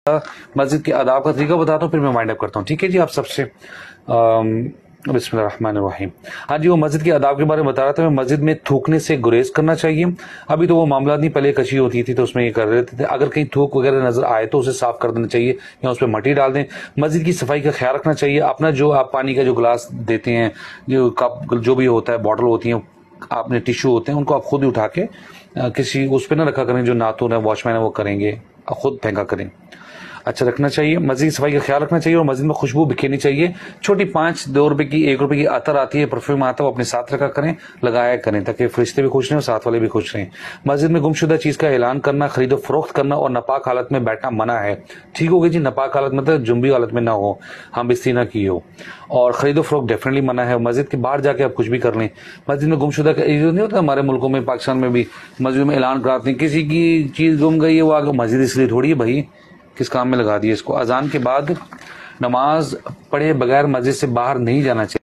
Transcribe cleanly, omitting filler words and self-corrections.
मस्जिद के आदाब का तरीका बताता हूँ, फिर मैं वाइंड अप करता हूँ। ठीक है जी, आप सबसे बिस्मिल्लाहिर्रहमानिर्रहीम। हाँ जी, वो मस्जिद के आदाब के बारे में बता रहा था मैं। मस्जिद में थूकने से गुरेज करना चाहिए। अभी तो वो मामला नहीं, पहले कशी होती थी तो उसमें ये कर रहे थे। अगर कहीं थूक वगैरह नजर आए तो उसे साफ कर देना चाहिए या उस पर मट्टी डाल दें। मस्जिद की सफाई का ख्याल रखना चाहिए। अपना जो आप पानी का जो गिलास देते हैं, जो कप जो भी होता है, बॉटल होती है, आपने टिश्यू होते हैं, उनको आप खुद ही उठा के किसी उस पर ना रखा करें, जो नातुन है, वॉचमैन है, वो करेंगे, खुद फेंका करें। अच्छा रखना चाहिए। मस्जिद की सफाई का ख्याल रखना चाहिए और मस्जिद में खुशबू बिखेरनी चाहिए। छोटी 5-2 रुपए की, 1 रुपए की अतर आती है, परफ्यूम आता है, वो अपने साथ रखा करें, लगाया करें, ताकि फरिश्ते भी खुश रहें और साथ वाले भी खुश रहें। मस्जिद में गुमशुदा चीज का ऐलान करना, खरीदो फरोख्त करना और नापाक हालत में बैठना मना है। ठीक होगी जी, नापाक हालत मतलब जुम्बी हालत में ना हो, हम बिस्ती ना की हो। और खरीदो फरोख्त डेफिनेटली मना है। मस्जिद के बाहर जाके आप कुछ भी कर लें। मस्जिद में गुमशुदा का नहीं होता, हमारे मुल्कों में, पाकिस्तान में भी मस्जिद में ऐलान कराते हैं किसी की चीज गुम गई है, वो आगे मस्जिद इसलिए थोड़ी है भाई, किस काम में लगा दिए इसको। अजान के बाद नमाज पढ़े बगैर मस्जिद से बाहर नहीं जाना चाहिए।